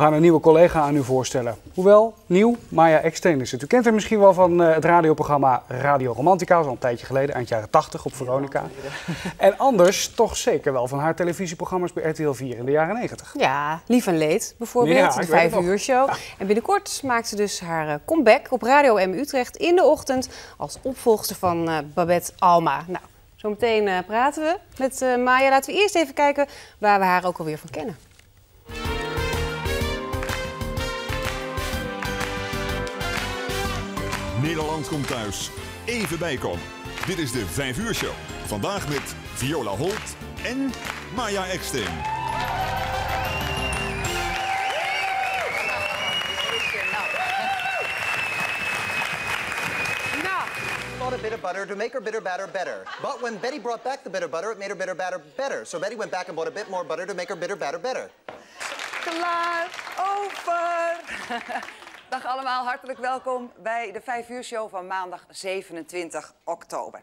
We gaan een nieuwe collega aan u voorstellen. Hoewel, nieuw, Maya Eksteen is het. U kent haar misschien wel van het radioprogramma Radio Romantica, zo'n tijdje geleden, eind jaren 80 op Veronica. En anders toch zeker wel van haar televisieprogramma's bij RTL 4 in de jaren 90. Ja, Lief en Leed bijvoorbeeld, de 5 uur show. Ja. En binnenkort maakt ze dus haar comeback op Radio M Utrecht in de ochtend als opvolgster van Babette Alma. Nou, zometeen praten we met Maya. Laten we eerst even kijken waar we haar ook alweer van kennen. Nederland komt thuis. Even bijkomen. Dit is de 5 uur show. Vandaag met Viola Holt en Maya Eksteen. A bit of butter to make her bitter batter better. But when Betty brought back the bitter butter, it made her bitter batter better. So Betty went back and bought a bit more butter to make her bitter batter better. Klaar, over! Dag allemaal, hartelijk welkom bij de 5 uur show van maandag 27 oktober.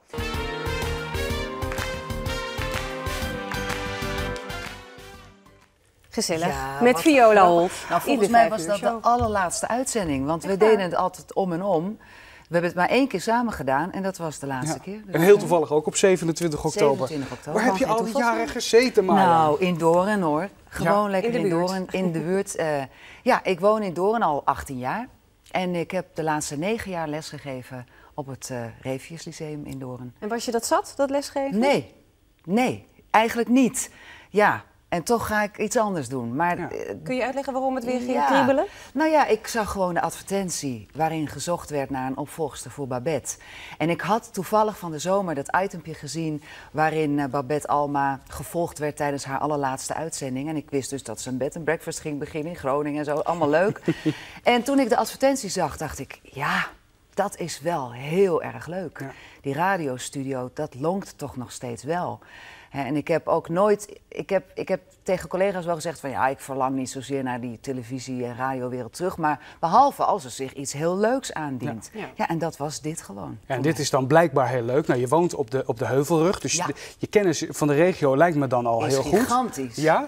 Gezellig, ja, met Viola Holt. Nou, volgens mij was dat de allerlaatste uitzending, want we deden het altijd om en om. We hebben het maar 1 keer samen gedaan en dat was de laatste keer. Dus en heel toevallig ook op 27 oktober. 27 oktober. Waar heb je al die jaren gezeten, Maya? Nou, in Doorn hoor. Gewoon lekker in Doorn, in de buurt. Ja, ik woon in Doorn al 18 jaar. En ik heb de laatste 9 jaar lesgegeven op het Revius Lyceum in Doorn. En was je dat zat, dat lesgeven? Nee, eigenlijk niet. Ja. En toch ga ik iets anders doen. Maar, kun je uitleggen waarom het weer ging kriebelen? Nou ja, ik zag gewoon de advertentie waarin gezocht werd naar een opvolgster voor Babette. En ik had toevallig van de zomer dat itempje gezien waarin Babette Alma gevolgd werd tijdens haar allerlaatste uitzending. En ik wist dus dat ze een bed and breakfast ging beginnen in Groningen en zo. Allemaal leuk. En toen ik de advertentie zag, dacht ik, ja, dat is wel heel erg leuk. Ja. Die radiostudio, dat lonkt toch nog steeds wel. En ik heb ook nooit, ik heb tegen collega's wel gezegd van ja, ik verlang niet zozeer naar die televisie- en radiowereld terug, maar behalve als er zich iets heel leuks aandient. Ja, en dat was dit gewoon. Ja, en dit is dan blijkbaar heel leuk. Nou, je woont op de Heuvelrug, dus je kennis van de regio lijkt me dan al heel goed. Gigantisch. Ja?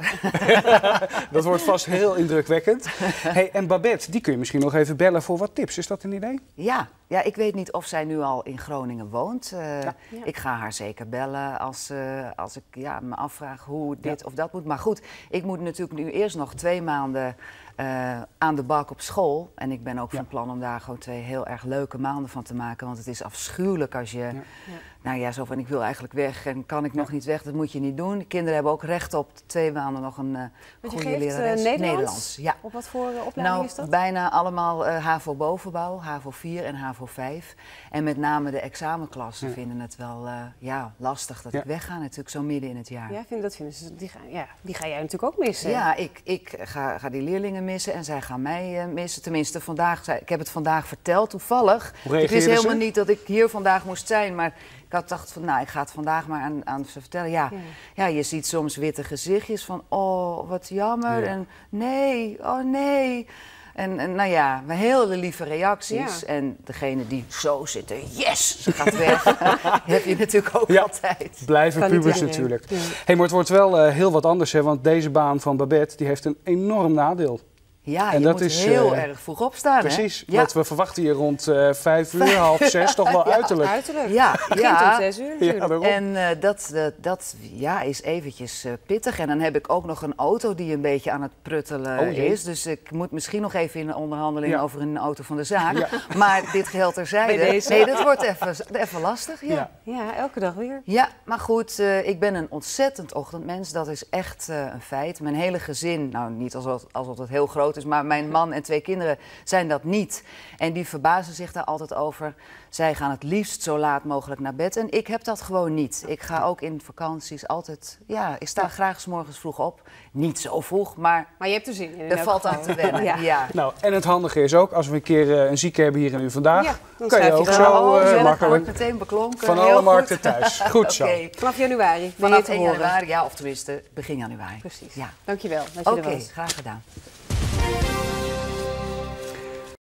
Dat wordt vast heel indrukwekkend. Hey, en Babette, die kun je misschien nog even bellen voor wat tips. Is dat een idee? Ja, ik weet niet of zij nu al in Groningen woont. Ik ga haar zeker bellen als ik me afvraag hoe dit of dat moet. Maar goed, ik moet natuurlijk nu eerst nog 2 maanden aan de bak op school. En ik ben ook van plan om daar gewoon 2 heel erg leuke maanden van te maken. Want het is afschuwelijk als je, nou ja, zo van ik wil eigenlijk weg en kan ik nog niet weg. Dat moet je niet doen. De kinderen hebben ook recht op 2 maanden nog een goede lerares. Nederlands? Ja. Op wat voor opleiding is dat? Bijna allemaal HAVO bovenbouw, HAVO 4 en HAVO 5. En met name de examenklassen vinden het wel lastig dat ik wegga natuurlijk zo midden in het jaar. Ja, dat vinden ze. Die ga jij natuurlijk ook missen. Ja, ik ga die leerlingen missen en zij gaan mij missen. Tenminste, ik heb het vandaag verteld, toevallig. Ik wist helemaal niet dat ik hier vandaag moest zijn, maar ik had gedacht van, nou, ik ga het vandaag maar aan ze vertellen. Ja, je ziet soms witte gezichtjes van, oh, wat jammer. En nee, oh nee. En nou ja, hele lieve reacties. Ja. En degene die zo zitten, yes, ze gaat weg. heb je natuurlijk ook altijd. Blijven pubers natuurlijk. Ja. Hey, maar het wordt wel heel wat anders, hè, want deze baan van Babette die heeft een enorm nadeel. Ja, en je moet heel erg vroeg opstaan. Precies, want we verwachten hier rond 5 uur, half 6, toch wel uiterlijk. Ja, begint om 6 uur natuurlijk. En dat is eventjes pittig. En dan heb ik ook nog een auto die een beetje aan het pruttelen is. Dus ik moet misschien nog even in een onderhandeling over een auto van de zaak. Ja. Maar dit geheel terzijde. Nee, dat wordt even lastig. Ja, elke dag weer. Ja, maar goed, ik ben een ontzettend ochtendmens. Dat is echt een feit. Mijn hele gezin, nou niet alsof het heel groot is, maar mijn man en 2 kinderen zijn dat niet. En die verbazen zich daar altijd over. Zij gaan het liefst zo laat mogelijk naar bed. En ik heb dat gewoon niet. Ik ga ook in vakanties altijd, ik sta graag 's morgens vroeg op. Niet zo vroeg, maar je hebt er zin in. Er valt aan te wennen. Ja. Nou, en het handige is ook, als we een keer een zieke hebben hier en nu vandaag, kan je ook zo makkelijk meteen beklonken. Van alle markten thuis. Goed zo. Vanaf januari. Vanaf 1 januari, of tenminste begin januari. Precies. Ja. Dankjewel. Oké, graag gedaan.